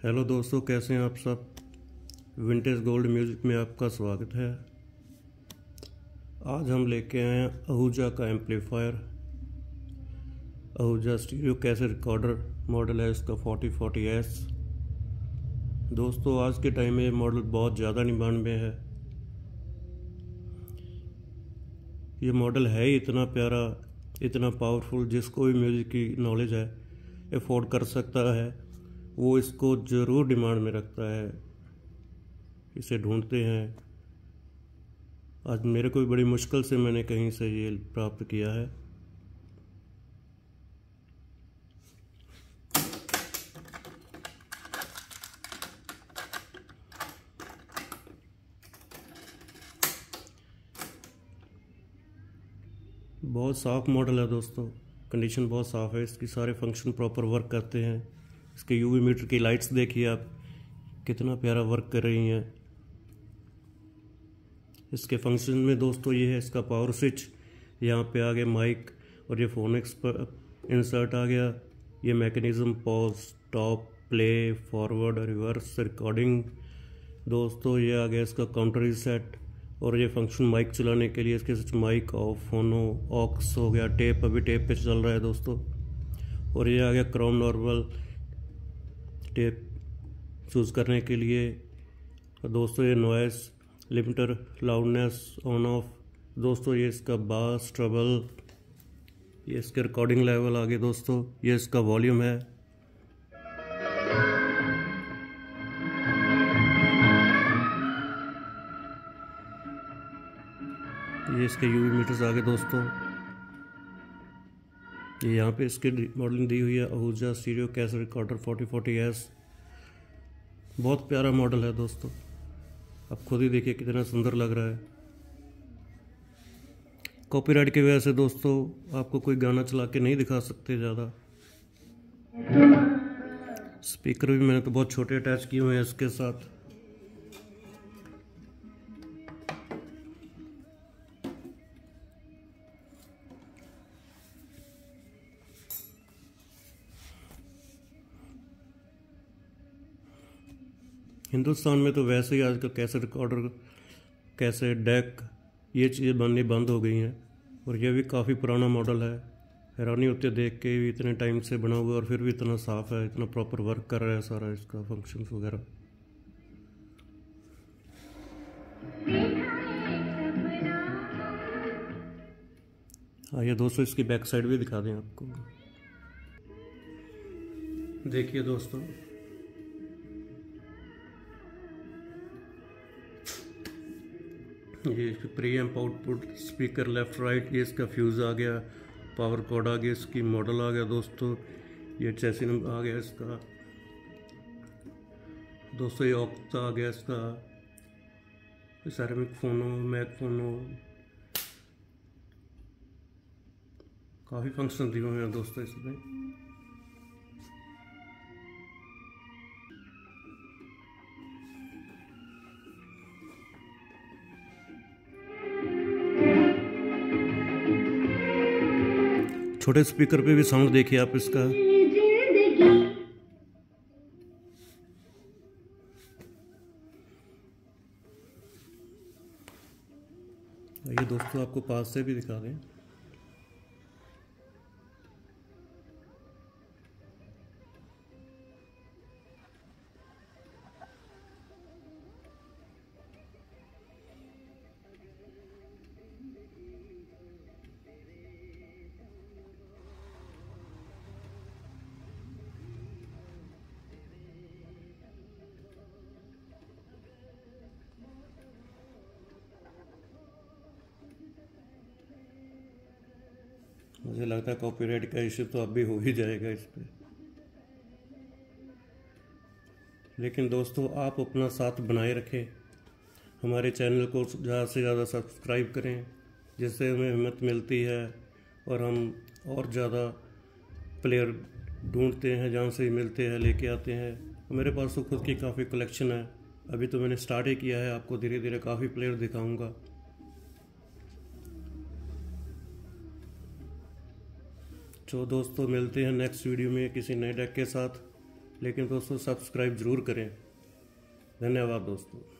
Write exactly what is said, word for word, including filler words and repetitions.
Hello दोस्तों, कैसे हैं आप सब। विंटेज गोल्ड म्यूज़िक में आपका स्वागत है। आज हम लेके आए हैं आहूजा का amplifier. Ahuja stereo cassette recorder model है इसका फोर्टी फोर्टी एस। दोस्तों, आज के टाइम में ये मॉडल बहुत ज़्यादा डिमांड में है। ये मॉडल है ही इतना प्यारा, इतना पावरफुल, जिसको भी म्यूज़िक की नॉलेज है अफोर्ड कर सकता है वो इसको ज़रूर डिमांड में रखता है, इसे ढूंढते हैं। आज मेरे को भी बड़ी मुश्किल से मैंने कहीं से ये प्राप्त किया है। बहुत साफ़ मॉडल है दोस्तों, कंडीशन बहुत साफ़ है, इसकी सारे फंक्शन प्रॉपर वर्क करते हैं। इसके यूवी मीटर की लाइट्स देखिए आप, कितना प्यारा वर्क कर रही हैं। इसके फंक्शन में दोस्तों ये है इसका पावर स्विच, यहाँ पे आ गया माइक और ये फोनिक्स पर इंसर्ट आ गया। ये mechanism pause, stop, play, forward, reverse, recording. दोस्तों ये आ गया इसका काउंटर रीसेट और ये फंक्शन माइक चलाने के लिए। इसके switch mic off, phono, aux हो गया, टेप, अभी टेप पे चल रहा है दोस्तों। और ये आ गया क्रोम नॉर्मल टेप चूज़ करने के लिए। दोस्तों ये noise limiter, loudness on off. दोस्तों ये इसका बास, ट्रबल, ये इसके रिकॉर्डिंग लेवल आगे। दोस्तों ये इसका वॉल्यूम है। ये इसके यूवी मीटर्स आगे दोस्तों। ये यहाँ पे इसकी मॉडलिंग दी हुई है, Ahuja stereo cassette recorder forty forty S. बहुत प्यारा मॉडल है दोस्तों, आप खुद ही देखिए कितना सुंदर लग रहा है। कॉपीराइट की वजह से दोस्तों आपको कोई गाना चला के नहीं दिखा सकते ज़्यादा। स्पीकर भी मैंने तो बहुत छोटे अटैच किए हुए हैं इसके साथ। हिंदुस्तान में तो वैसे ही आजकल कैसेट रिकॉर्डर, कैसेट डेक, ये चीज़ें बननी बंद हो गई हैं और यह भी काफ़ी पुराना मॉडल है। हैरानी होती है देख के भी, इतने टाइम से बना हुआ और फिर भी इतना साफ़ है, इतना प्रॉपर वर्क कर रहा है सारा इसका फंक्शंस वगैरह। आइए दोस्तों इसकी बैक साइड भी दिखा दें आपको। देखिए दोस्तों, ये pre amp output, speaker left right, ये इसका फ्यूज़ आ गया, पावर कॉर्ड आ गया, इसकी मॉडल आ गया दोस्तों। ये चैसी नंबर आ गया इसका दोस्तों। ये ऑक्टा आ गया इसका, सेरेमिक फोनो, मैक फोनो, काफ़ी फंक्शन दिए हुए हैं दोस्तों इसमें। छोटे स्पीकर पे भी साउंड देखिए आप इसका। ये दोस्तों आपको पास से भी दिखा दें। मुझे लगता है कॉपीराइट का इश्यू तो अब भी हो ही जाएगा इस पर। लेकिन दोस्तों आप अपना साथ बनाए रखें, हमारे चैनल को ज़्यादा से ज़्यादा सब्सक्राइब करें, जिससे हमें हिम्मत मिलती है और हम और ज़्यादा प्लेयर ढूंढते हैं, जहाँ से मिलते हैं लेके आते हैं। मेरे पास तो खुद की काफ़ी कलेक्शन है, अभी तो मैंने स्टार्ट ही किया है, आपको धीरे धीरे काफ़ी प्लेयर दिखाऊंगा। तो दोस्तों मिलते हैं नेक्स्ट वीडियो में किसी नए डेक के साथ। लेकिन दोस्तों सब्सक्राइब ज़रूर करें। धन्यवाद दोस्तों।